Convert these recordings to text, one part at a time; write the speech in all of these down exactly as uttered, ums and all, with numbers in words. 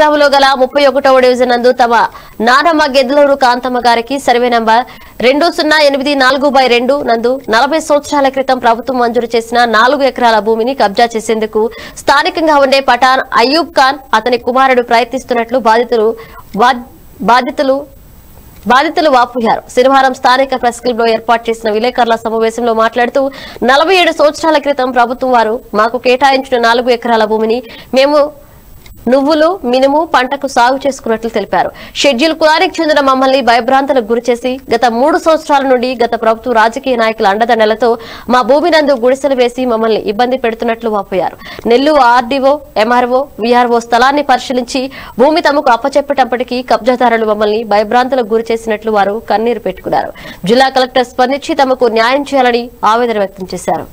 గ్రామంలో గల ముప్పై ఒకటవ డివిజన్ నందు తమ నానమ్మ గెద్లూరు కాంతమ్మ గారికి సర్వే నంబర్ రెండు సున్నా ఎనిమిది నాలుగు బై రెండు నందు నలభై సంవత్సరాల క్రితం ప్రభుత్వం మంజూరు చేసిన నాలుగు ఎకరాల భూమిని కబ్జా చేసేందుకు స్థానికంగా ఉండే పఠాన్ అయ్యూబ్ ఖాన్ అతని కుమారుడు ప్రయత్నిస్తున్నట్లు బాధితులు బాధితులు బాధితులు వాపోయారు. శనివారం స్థానిక ప్రెస్ క్లబ్ లో ఏర్పాటు చేసిన విలేకరుల సమావేశంలో మాట్లాడుతూ నలభై ఏడు సంవత్సరాల క్రితం ప్రభుత్వం వారు మాకు కేటాయించిన నాలుగు ఎకరాల భూమిని మేము నువ్వులు మినుము పంటకు సాగు చేసుకున్నట్లు తెలిపారు. షెడ్యూల్ కులానికి చెందిన మమ్మల్ని భయభ్రాంతులకు గురిచేసి గత మూడు సంవత్సరాల నుండి గత ప్రభుత్వ రాజకీయ నాయకుల అండదండలతో మా భూమి నందు గుడిసెలు వేసి మమ్మల్ని ఇబ్బంది పెడుతున్నట్లు వాపోయారు. నెల్లూరు ఆర్డీఓ ఎంఆర్ఓ వీఆర్ఓ స్థలాన్ని పరిశీలించి భూమి తమకు అప్పచెప్పేటప్పటికీ కబ్జాదారులు మమ్మల్ని భయభ్రాంతులకు గురి చేసినట్లు వారు కన్నీరు పెట్టుకున్నారు. జిల్లా కలెక్టర్ స్పందించి తమకు న్యాయం చేయాలని ఆవేదన వ్యక్తం చేశారు.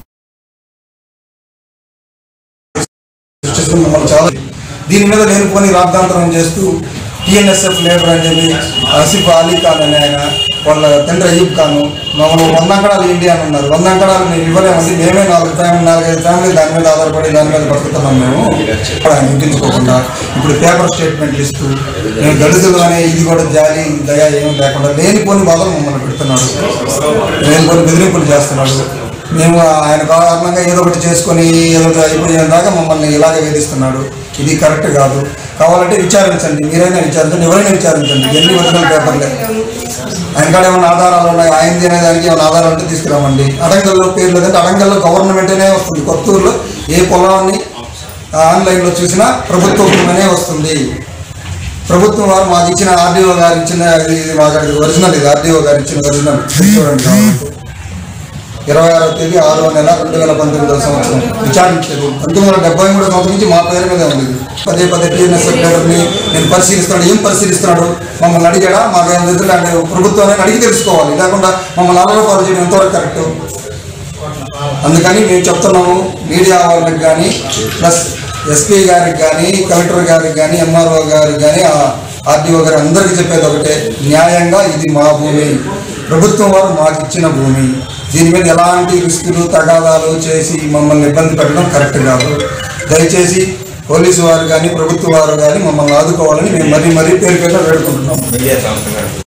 దీని మీద లేనిపోని రాద్ధాంతరం చేస్తూ టీఎన్ఎస్ఎఫ్ లీడర్ అని చెప్పి ఆసిఫ్ అలీ ఖాన్ అని ఆయన వాళ్ళ తండ్రి అయ్యూబ్ ఖాన్ మమ్మల్ని వంద అంకడాలు ఇండియా అని ఉన్నారు. వంద అంకడాలు మేము ఇవ్వలేమండి, మేమే నాలుగు ఫ్యామిలీ నాలుగైదు ఫ్యామిలీ దాని మీద ఆధారపడి దాని మీద బతుకుతున్నాం. మేము ఆయన ఇంటించుకోకుండా ఇప్పుడు పేపర్ స్టేట్మెంట్లు ఇస్తూ మేము దళితులు అనే ఇది కూడా జాలి దయా ఏమీ లేకుండా లేనిపోని బాధలు మమ్మల్ని పెడుతున్నాడు, లేనిపోని బెదిరింపులు చేస్తున్నాడు. మేము ఆయన కారణంగా ఏదో ఒకటి చేసుకొని ఏదో అయిపోయిన దాకా మమ్మల్ని ఇలాగే వేధిస్తున్నాడు. ఇది కరెక్ట్ కాదు. కావాలంటే విచారించండి, మీరైనా విచారించండి, ఎవరైనా విచారించండి. ఎన్ని ఒరిజినల్ పేపర్లే ఆయన కాడ ఏమైనా ఆధారాలు ఉన్నాయి, ఆయన తినేదానికి ఏమైనా ఆధారాలు ఉంటే తీసుకురామండి. అడంగల్లో పేరు లేదంటే అడంగల్లో గవర్నమెంట్నే వస్తుంది. కొత్తూరులో ఏ పొలాన్ని ఆన్లైన్లో చూసినా ప్రభుత్వమే వస్తుంది. ప్రభుత్వం వారు మాకు ఇచ్చిన ఆర్డీఓ గారు ఇచ్చిన ఇది మాకు ఒరిజినల్, ఇది ఆర్డీఓ గారు ఇచ్చిన ఒరిజినల్ చూడండి. ఇరవై ఆరవ తేదీ ఆరో నెల రెండు వేల పంతొమ్మిదవ సంవత్సరం విచారించారు. పంతొమ్మిది వందల డెబ్బై మూడో సంవత్సరం నుంచి మా పేరు మీద ఉంది. పదే పదే టీఎన్ఎస్ఎఫ్ లీడర్ని నేను పరిశీలిస్తున్నాడు. ఏం పరిశీలిస్తున్నాడు? మమ్మల్ని అడిగాడా? మాకు ఏమైనా ఎదురు అంటే ప్రభుత్వాన్ని అడిగి తెలుసుకోవాలి, లేకుండా మమ్మల్ని ఆరోపణలు చేయడం ఎంతవరకు కరెక్ట్? అందుకని మేము చెప్తున్నాము మీడియా వాళ్ళకి కానీ, ప్లస్ ఎస్పీ గారికి కానీ, కలెక్టర్ గారికి కానీ, ఎంఆర్ఓ గారికి కానీ, ఆర్డీఓ గారికి అందరికీ చెప్పేది ఒకటే, న్యాయంగా ఇది మా భూమి, ప్రభుత్వం వారు మాకు ఇచ్చిన భూమి. దీని మీద ఎలాంటి రిస్కులు తగాదాలు చేసి మమ్మల్ని ఇబ్బంది పెట్టడం కరెక్ట్ కాదు. దయచేసి పోలీసు వారు కానీ ప్రభుత్వ వారు కానీ మమ్మల్ని ఆదుకోవాలని మేము మరీ మరీ పేరు పేరు వేడుకుంటున్నాం.